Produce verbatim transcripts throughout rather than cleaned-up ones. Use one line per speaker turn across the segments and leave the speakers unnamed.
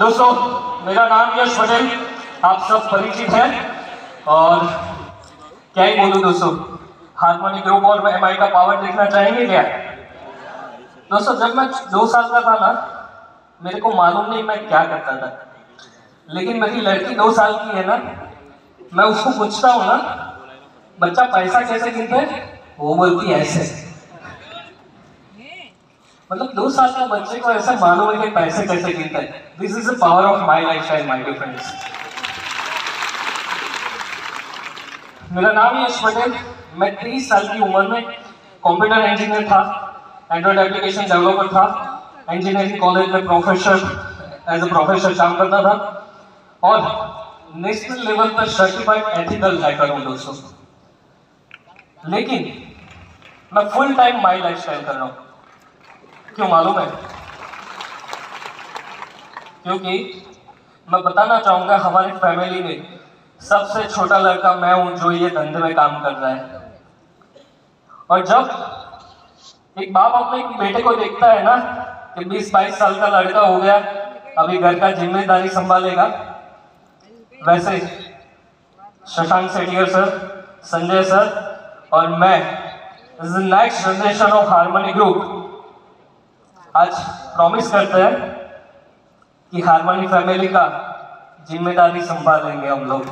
दोस्तों, मेरा नाम यश पटेल, आप सब परिचित हैं और क्या ही बोलूं दोस्तों, हारमोनी ग्रुप और एम आई का पावर देखना चाहेंगे क्या? दोस्तों, जब मैं दो साल का था ना, मेरे को मालूम नहीं मैं क्या करता था, लेकिन मेरी लड़की दो साल की है ना, मैं उसको पूछता हूँ ना, बच्चा पैसा कैसे गिनता है, वो बोलती है ऐसे। मतलब दो साल का बच्चे को ऐसा मालूम है कि पैसे कैसे गिनता है। This is the power of my life style my dear friends. मेरा नाम है यश पटेल। मैं तीस साल की उम्र में कंप्यूटर इंजीनियर था, एंड्रॉइड एप्लीकेशन डेवलपर था, इंजीनियरिंग कॉलेज में प्रोफेसर एज ए प्रोफेसर काम करता था और नेशनल लेवल पर सर्टिफाइड एथिकल हैकर हूं दोस्तों। लेकिन मैं full time my life style कर रहा हूं। क्यों मालूम है? क्योंकि मैं बताना चाहूंगा, हमारी फैमिली में सबसे छोटा लड़का मैं हूं जो ये धंधे में काम कर रहा है। और जब एक बाप अपने बेटे को देखता है ना कि बीस बाईस साल का लड़का हो गया, अभी घर का जिम्मेदारी संभालेगा, वैसे शशांक सेठिया सर, संजय सर और मैं is the next generation of harmony group आज प्रॉमिस करते हैं कि हारमोनी फैमिली का जिम्मेदारी संभालेंगे हम लोग।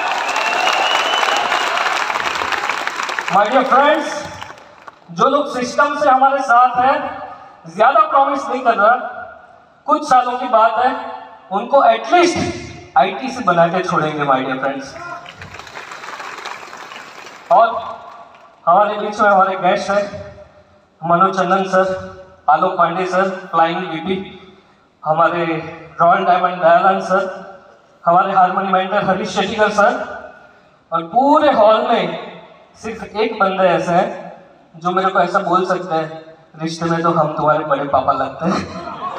माय डियर फ्रेंड्स, जो लोग सिस्टम से हमारे साथ हैं, ज्यादा प्रॉमिस नहीं कर रहा, कुछ सालों की बात है, उनको एटलीस्ट आईटी से बना के छोड़ेंगे माय डियर फ्रेंड्स। और हमारे बीच में हमारे गेस्ट हैं Manoj Chandan sir, Alok Pandey sir flying VP, हमारे रॉयल डायमंड दयानंद सर, हमारे harmony mentor Harish Shettykar sir, और पूरे हॉल में सिर्फ एक बंदे ऐसे हैं जो मेरे को ऐसा बोल सकते हैं, रिश्ते में तो हम तुम्हारे बड़े पापा लगते हैं।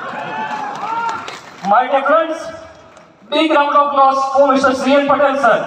My dear friends, big round of applause for mister C N Patel sir.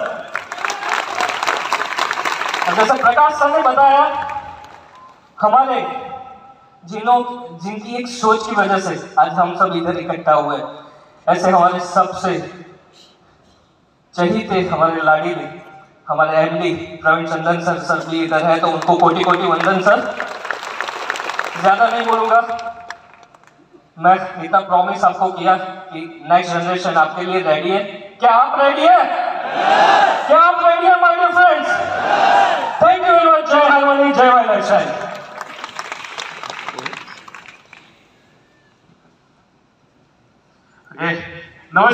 जैसा प्रकाश सर ने बताया, हमारे जिनों जिनकी एक सोच की वजह से आज हम सब इधर इकट्ठा हुए, ऐसे हमारे सबसे चहीते हमारे लाडीले हमारे MD Praveen Chandan sir sir भी इधर है, तो उनको कोटि कोटि वंदन सर। ज्यादा नहीं बोलूंगा, मैं इतना प्रॉमिस आपको किया कि नेक्स्ट जनरेशन आपके लिए रेडी है। क्या आप रेडी है? क्या आप रेडी है my dear friends? Thank you very much. जय हारमोनी, जय माय लाइफ स्टाइल। Okay.